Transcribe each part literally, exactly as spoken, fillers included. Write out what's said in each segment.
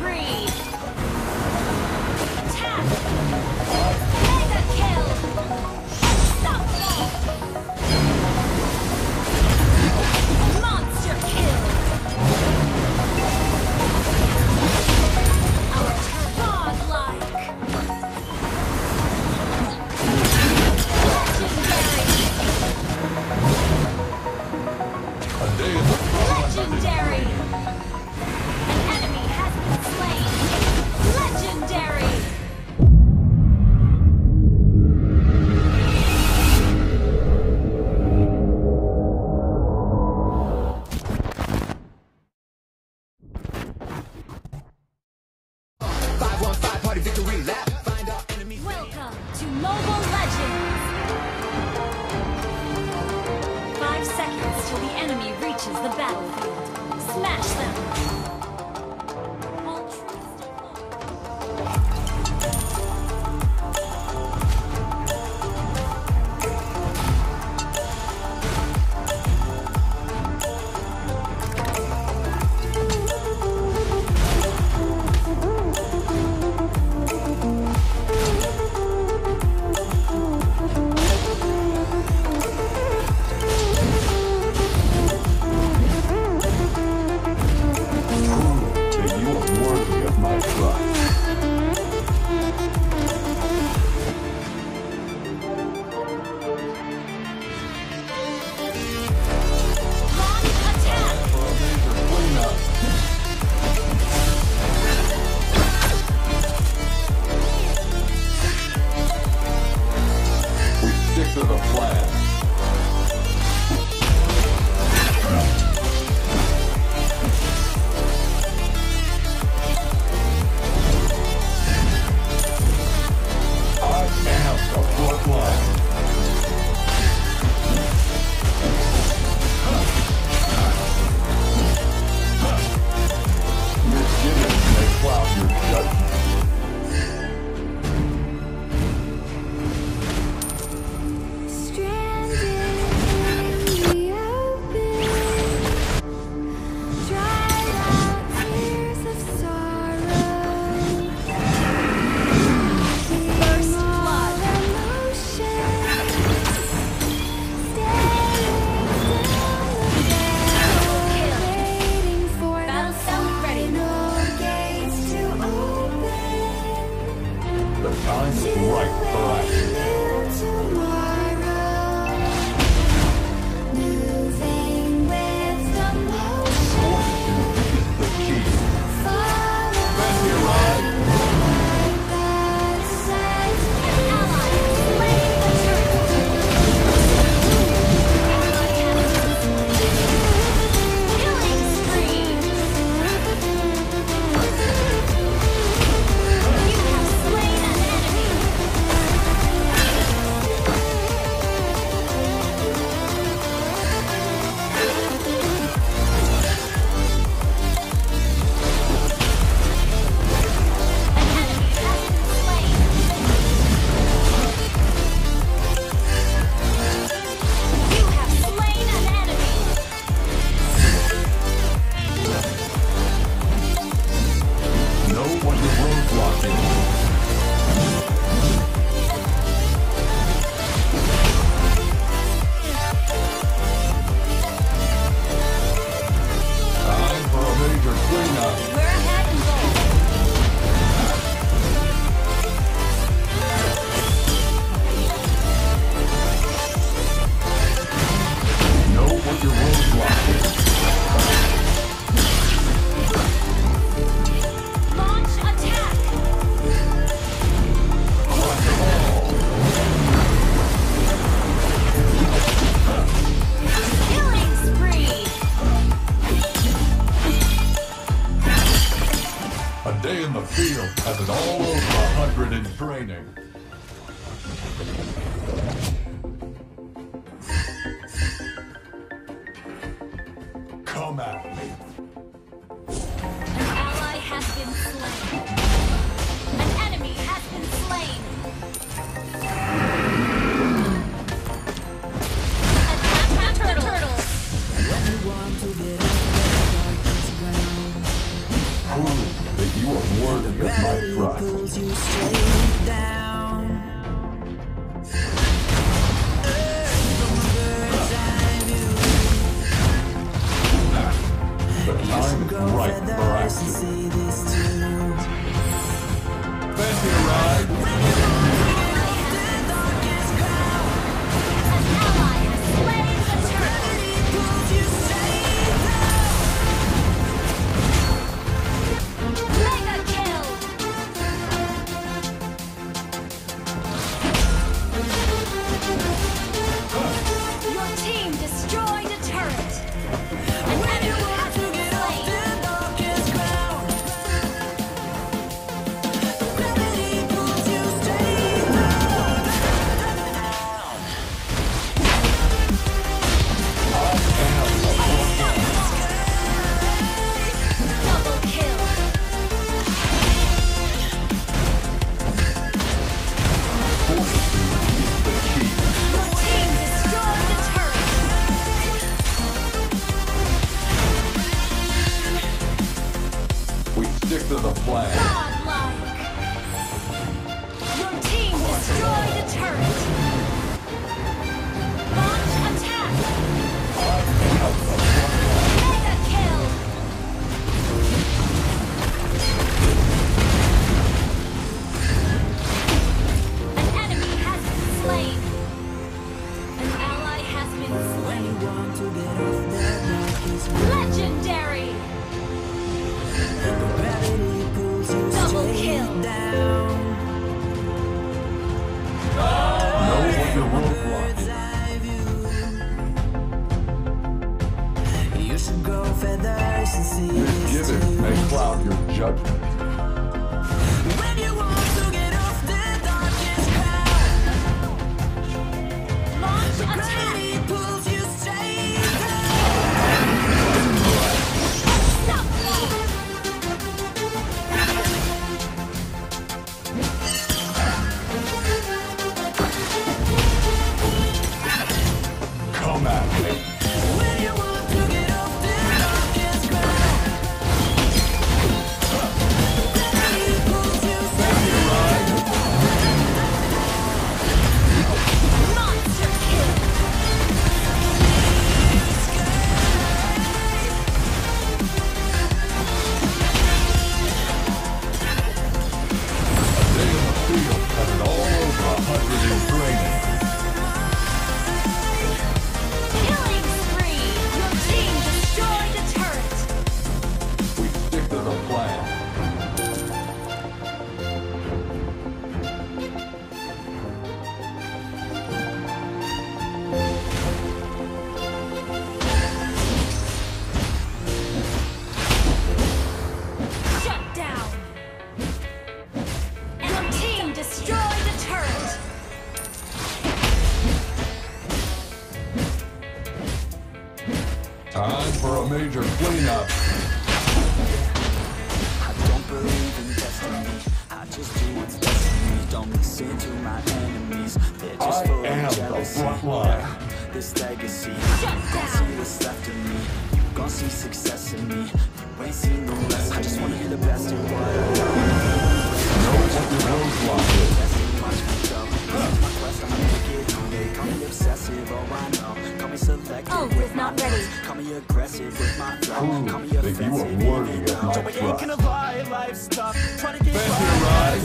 spree! Attack! Mega kill! Unstoppable! Monster kill! Our turn godlike! Legendary! An enemy has been slain! Legendary! five one five party victory lap. Find our enemy. Welcome to Mobile Legends! Five seconds till the enemy reaches the battlefield. Smash them! All troops Having all over a hundred in training. Come at me. An ally has been slain. An enemy has been slain. Attack the turtle. When you want to get out of the darkness ground. Prove that you are pulls you straight down. Earth from a bird's eye view. The You time should is grow right for feathers and action. see this too. Fancy a ride? When you want to get off the darkest ground, An ally has slain the turtle. gravity pulls you straight down. Mega kill. Your team destroyed a turret. An When you enemy want has to been get off slain. the darkest ground, gravity pulls you straight down. Double kill. Your team destroyed a turret. We stick to the plan. Godlike. Your team destroyed a turret. Launch attack. Mega kill. An enemy has been slain. An ally has been When you slain. want to get off the darkest ground, Legendary. gravity pulls you Double straight kill. down. Know what your roadblock Bird's is. eye view. You should grow feathers and see this Misgivings too. may cloud your judgment. When you want to get off the darkest ground, Launch attack. gravity pulls you straight down. Unstoppable. Come at me. When you want to get off the darkest ground, gravity pulls you straight down. Monster kill. Day in the field has it all over a hundred in training. Killing spree. Your team destroyed a turret. We stick to the plan. Shut down. And your team destroyed a turret. Time for a major cleanup. I don't believe in destiny. I just do what's best for me. Don't listen to my enemies. They're just I full am of the jealousy. front line. Yeah, this legacy. Shut You gon' down. see what's left of me. You gon' see success in me. You ain't seen the rest. I just wanna hear the best in what I know. Know what your roadblock is. That's too much control. This is my quest. I'ma make it home. They call me obsessive. Oh, I know. Call me selective Ult with is my not ready. moves. Call me aggressive with my flow. Prove Call me that you are offensive. worthy even of though my I ain't trust. gonna lie, life's tough. Trying to get Fancy a by. ride?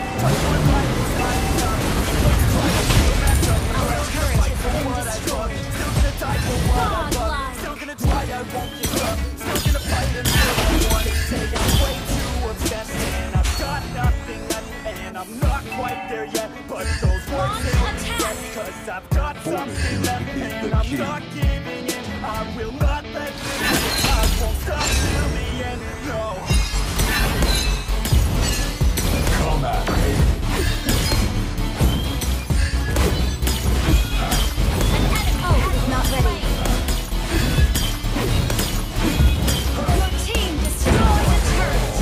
Our turret has been destroyed. Godlike. Still gonna try, I won't give up. Still gonna fight until I want it. Say I'm way too obsessed and I've got nothing left and I'm not quite there yet. But those words Launch they won't attack. regret, 'cause I've got something left and I'm not giving in. I will not let this I won't stop till the end. No. Come at me. Ult is not ready. Your team destroyed a turret.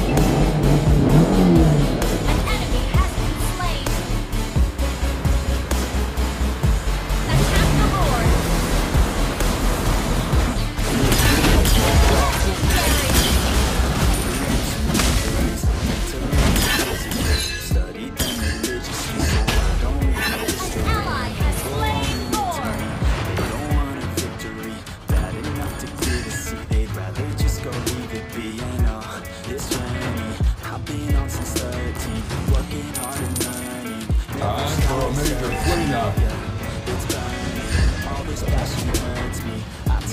An enemy has been slain. Attack the board.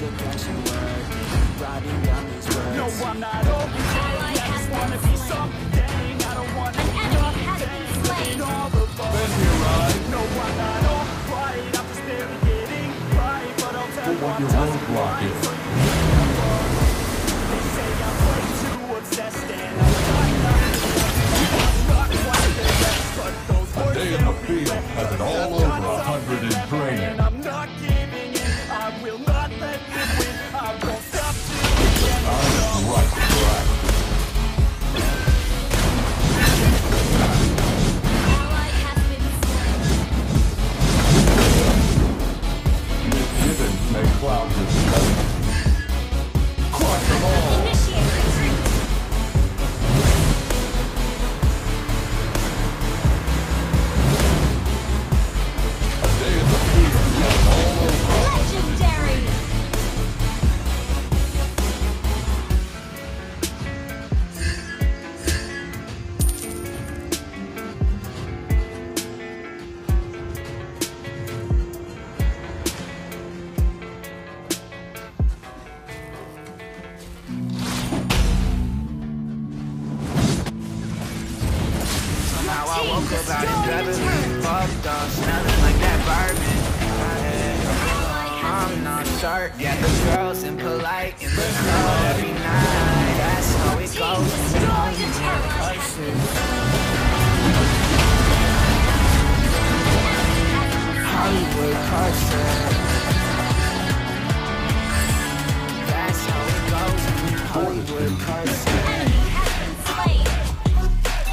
to get you working, writing down these words. No, I'm not over it. I just wanna be something. I don't want An enemy has been slain. all the fun. Been here, right? No, I'm not all right. I'm just barely getting right, but I'll tell you What I'm your just roadblock right. is. So you can't run. They say I'm way too obsessed and I'm not nothing. I'm not quite there yet, but those A words day in they'll the field regret. has it all I've got over a hundred in something training. and I'm not giving in. I will not let them win. I won't stop till the end. I'm right, right. Ally has been slain. Misgivings may cloud this judgment. Crush them all. Initiate retreat. A day in the field has it all over. Legendary. Somehow I Team woke up out in destroyed Beverly, the turret. fucked up, smelling like that bourbon. Ally has I'm been not slain. certain. Yeah, the girls impolite in the club every night. That's how it Team goes. destroyed the turret. Hollywood Carson. That's how it goes. Hollywood Carson. Enemy has been slain.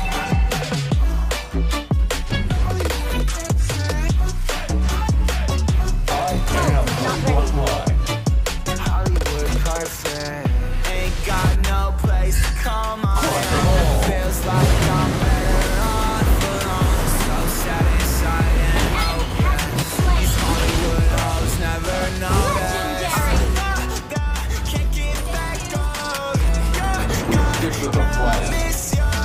I am the front line. Hollywood Carson. Ain't got no place to call my own. Feels like I'm better off alone. So sad inside and Enemy has been slain. Hollywood hoes never know Legendary. that. Can't get back up. Stick to the plan. Miss ya.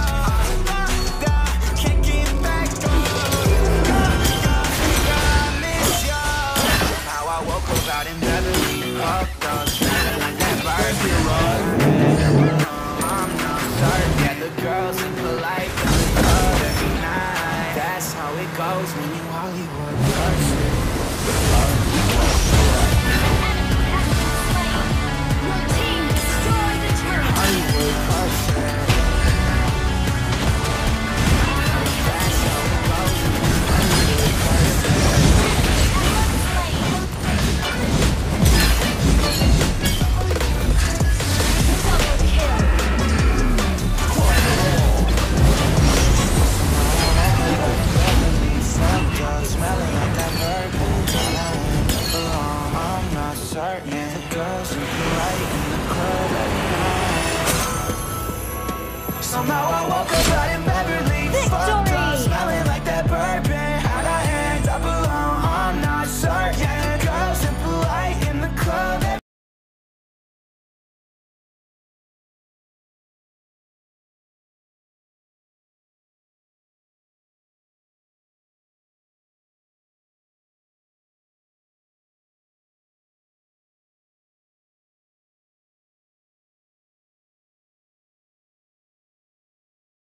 Can't get back up. I miss ya. How I woke up out in Beverly, fucked up, smelling like that barbecue. I'm not certain. Yeah, the girls impolite in the club every night. That's how it goes when you Hollywood person. Your team destroyed the turret. Hollywood person. That's how it goes when you Hollywood person. Double kill. Fucked up, smelling like that bourbon. Alone, I'm not certain. The girls in the light in the club every night. Somehow I woke up out in